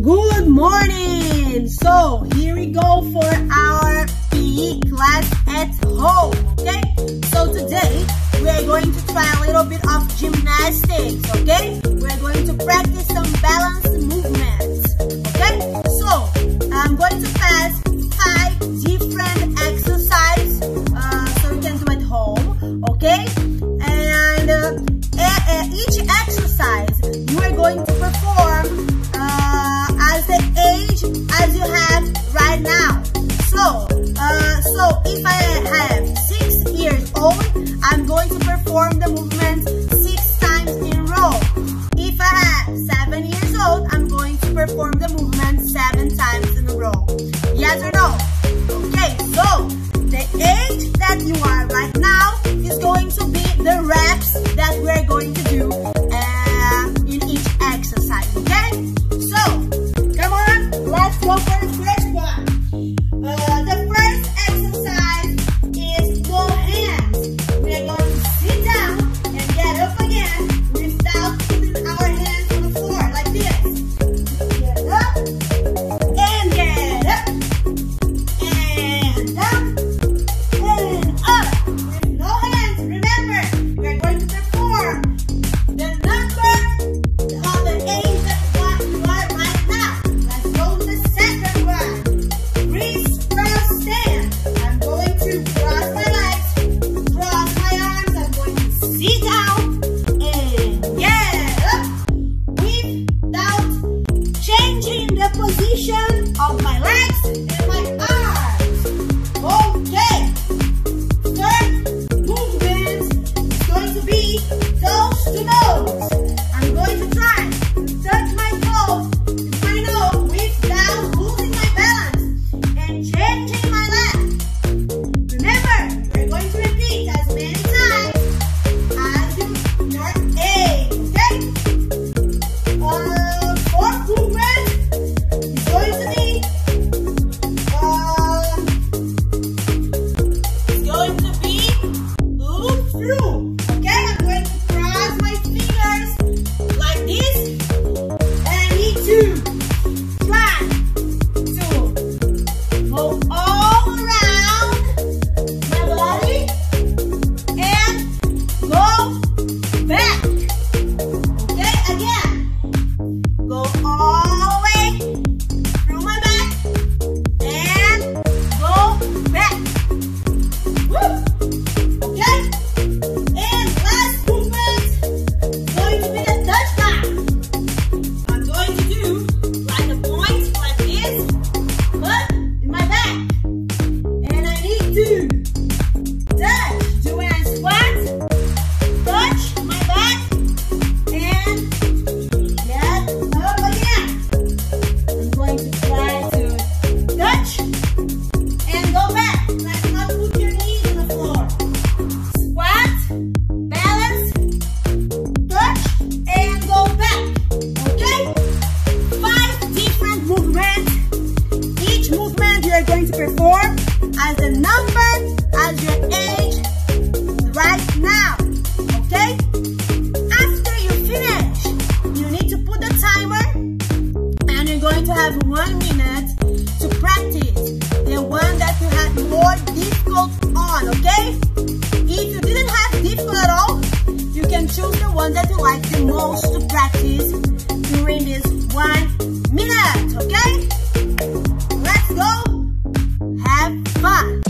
Good morning! So here we go for our PE class at home, okay? So today we are going to try a little bit of gymnastics, okay? We're going to practice some balance movements, okay? So I'm going to pass 5 different exercises so you can do at home, okay? And each exercise you are going to perform as the age as you have right now. So if I have 6 years old, I'm going to perform the movement 6 times in a row. If I have 7 years old, I'm going to perform the movement 7 times in a row. Yes or no? Okay, so the age that you are right now is going to be the reps that we're going to do in each exercise, okay? So, come on, let's go for the first one. The first exercise is go hands. We are going to sit down and get up again without putting our hands on the floor like this. Get up and get up and down and up with no hands. Remember, we are going to perform the number of the age that you are right now. Let's go to the second one. Wrist cross stand. I'm going to cross my legs, cross my arms. I'm going to sit down and get up without changing the position of my legs and my arms. Okay. Third movement is going to be toes to nose. I'm going to try to touch my toes with my nose without losing my balance and changing my leg. Remember, we're going to repeat as many times as your age, okay? Fourth movement is going to be loop through. Okay, I'm going to cross my fingers like this, and I need to try to go all around my body and go back. Okay, again, go all the way through my back and go back. Woo! Okay? And last movement is going to be the touchdown. I'm going to do like a point like this, but in my back. And I need to touch. Do when I squat, touch my back, and get up again. I'm going to try to touch and go back. Let's not put your knees on the floor. Squat, balance, touch, and go back. Okay? 5 different movements. Each movement you are going to perform as a number as your age right now. Okay? After you finish, you need to put the timer, and you're going to have 1 minute to practice the one that you had more difficult on, okay? If you didn't have difficult at all, you can choose the one that you like the most to practice during this 1 minute, okay? Let's go have fun!